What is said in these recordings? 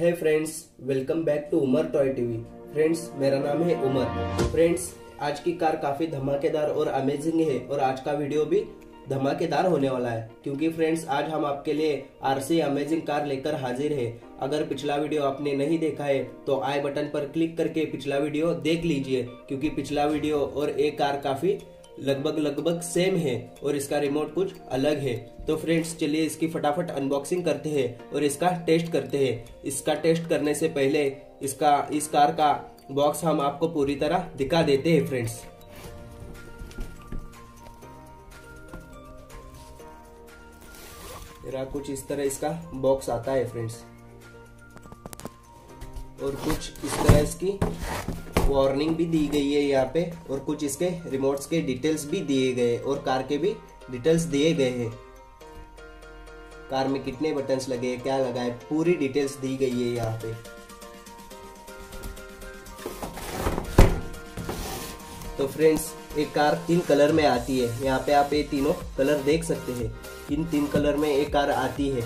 है friends, welcome back to Umar toy TV. Friends, मेरा नाम है उमर। फ्रेंड्स, आज की कार काफी धमाकेदार और अमेजिंग है और आज का वीडियो भी धमाकेदार होने वाला है क्योंकि फ्रेंड्स आज हम आपके लिए आरसी अमेजिंग कार लेकर हाजिर है। अगर पिछला वीडियो आपने नहीं देखा है तो आई बटन पर क्लिक करके पिछला वीडियो देख लीजिए क्योंकि पिछला वीडियो और ये कार काफी लगभग सेम है और इसका रिमोट कुछ अलग है। तो फ्रेंड्स चलिए इसकी फटाफट अनबॉक्सिंग करते हैं और इसका टेस्ट करते हैं। इसका टेस्ट करने से पहले इस कार का बॉक्स हम आपको पूरी तरह दिखा देते हैं फ्रेंड्स। मेरा कुछ इस तरह इसका बॉक्स आता है फ्रेंड्स और कुछ इस तरह इसकी वार्निंग भी दी गई है यहाँ पे और कुछ इसके रिमोट्स के डिटेल्स भी दिए गए और कार के भी डिटेल्स दिए गए हैं। कार में कितने बटन्स लगे हैं, क्या लगा है, पूरी डिटेल्स दी गई है यहाँ पे। तो फ्रेंड्स एक कार 3 कलर में आती है। यहाँ पे आप ये तीनों कलर देख सकते हैं। इन 3 कलर में एक कार आती है।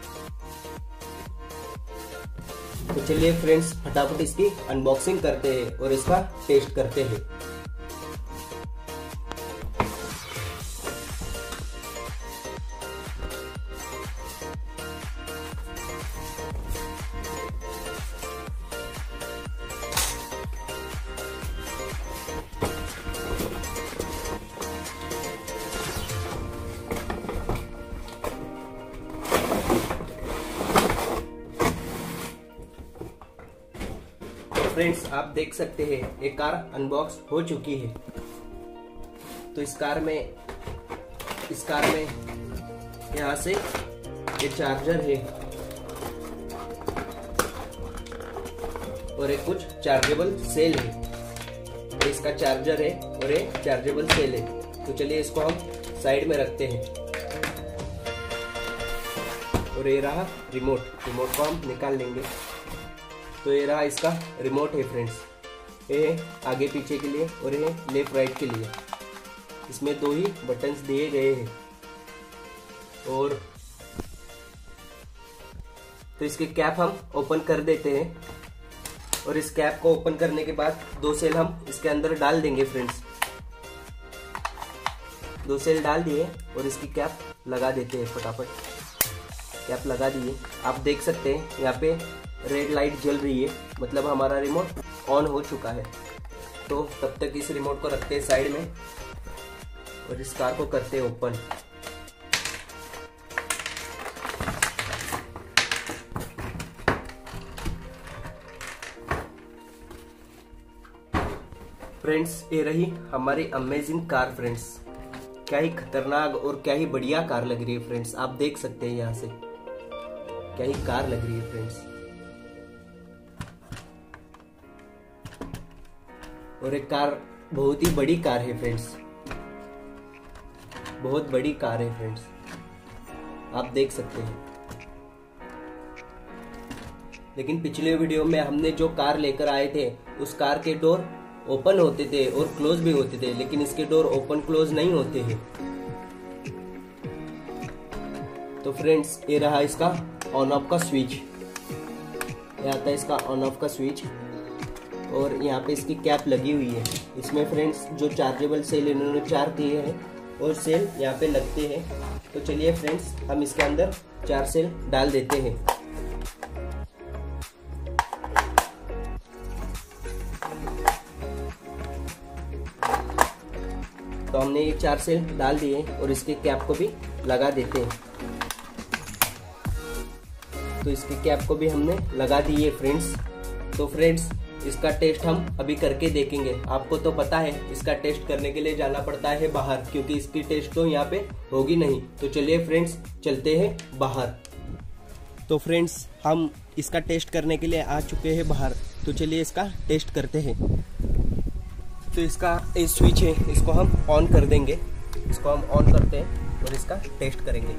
तो चलिए फ्रेंड्स फटाफट इसकी अनबॉक्सिंग करते हैं और इसका टेस्ट करते हैं। फ्रेंड्स आप देख सकते हैं एक कार अनबॉक्स हो चुकी है। तो इस कार में यहाँ से ये चार्जर है और एक कुछ चार्जेबल सेल है। ये इसका चार्जर है और ये चार्जेबल सेल है। तो चलिए इसको हम साइड में रखते हैं और ये रहा रिमोट को हम निकाल लेंगे। तो ये रहा इसका रिमोट है फ्रेंड्स। ये आगे पीछे के लिए और ये लेफ्ट राइट के लिए। इसमें 2 ही बटन्स दिए गए हैं और तो इसके कैप हम ओपन कर देते हैं और इस कैप को ओपन करने के बाद 2 सेल हम इसके अंदर डाल देंगे फ्रेंड्स। 2 सेल डाल दिए और इसकी कैप लगा देते हैं। फटाफट कैप लगा दिए। आप देख सकते हैं यहाँ पे रेड लाइट जल रही है, मतलब हमारा रिमोट ऑन हो चुका है। तो तब तक इस रिमोट को रखते हैं साइड में और इस कार को करते हैं ओपन। फ्रेंड्स ये रही हमारी अमेजिंग कार फ्रेंड्स। क्या ही खतरनाक और क्या ही बढ़िया कार लग रही है फ्रेंड्स। आप देख सकते हैं यहाँ से क्या ही कार लग रही है फ्रेंड्स। और एक कार बहुत ही बड़ी कार है फ्रेंड्स, बहुत बड़ी कार है फ्रेंड्स। आप देख सकते हैं। लेकिन पिछले वीडियो में हमने जो कार लेकर आए थे उस कार के डोर ओपन होते थे और क्लोज भी होते थे, लेकिन इसके डोर ओपन क्लोज नहीं होते हैं। तो फ्रेंड्स ये रहा इसका ऑन ऑफ का स्विच। ये आता है इसका ऑन ऑफ का स्विच और यहाँ पे इसकी कैप लगी हुई है। इसमें फ्रेंड्स जो चार्जेबल सेल इन्होंने 4 दिए हैं और सेल यहाँ पे लगते हैं। तो चलिए फ्रेंड्स हम इसके अंदर 4 सेल डाल देते हैं। तो हमने ये 4 सेल डाल दिए और इसके कैप को भी लगा देते हैं। तो इसकी कैप को भी हमने लगा दी है फ्रेंड्स। तो फ्रेंड्स इसका टेस्ट हम अभी करके देखेंगे। आपको तो पता है इसका टेस्ट करने के लिए जाना पड़ता है बाहर क्योंकि इसकी टेस्ट तो यहाँ पे होगी नहीं। तो चलिए फ्रेंड्स चलते हैं बाहर। तो फ्रेंड्स हम इसका टेस्ट करने के लिए आ चुके हैं बाहर। तो चलिए इसका टेस्ट करते हैं। तो इसका ये स्विच है, इसको हम ऑन कर देंगे। इसको हम ऑन करते हैं और इसका टेस्ट करेंगे।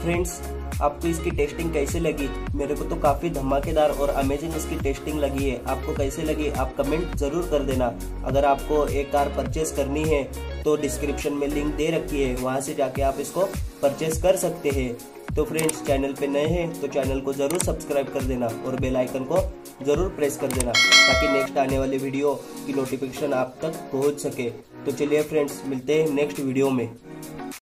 फ्रेंड्स, आपको इसकी टेस्टिंग कैसे लगी? मेरे को तो काफ़ी धमाकेदार और अमेजिंग इसकी टेस्टिंग लगी है। आपको कैसे लगी आप कमेंट ज़रूर कर देना। अगर आपको एक कार परचेस करनी है तो डिस्क्रिप्शन में लिंक दे रखी है, वहाँ से जाके आप इसको परचेस कर सकते हैं। तो फ्रेंड्स, चैनल पे नए हैं तो चैनल को ज़रूर सब्सक्राइब कर देना और बेल आइकन को ज़रूर प्रेस कर देना ताकि नेक्स्ट आने वाली वीडियो की नोटिफिकेशन आप तक पहुँच सके। तो चलिए फ्रेंड्स, मिलते हैं नेक्स्ट वीडियो में।